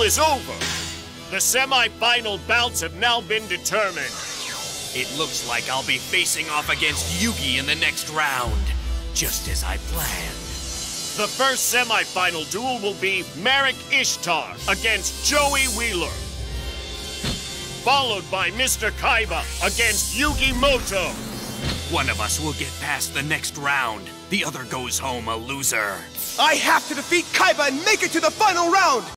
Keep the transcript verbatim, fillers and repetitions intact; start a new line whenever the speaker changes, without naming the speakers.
is over. The semi-final bouts have now been determined.
It looks like I'll be facing off against Yugi in the next round, just as I planned.
The first semi-final duel will be Merrick Ishtar against Joey Wheeler, followed by Mister Kaiba against Yugi Moto.
One of us will get past the next round. The other goes home a loser.
I have to defeat Kaiba and make it to the final round!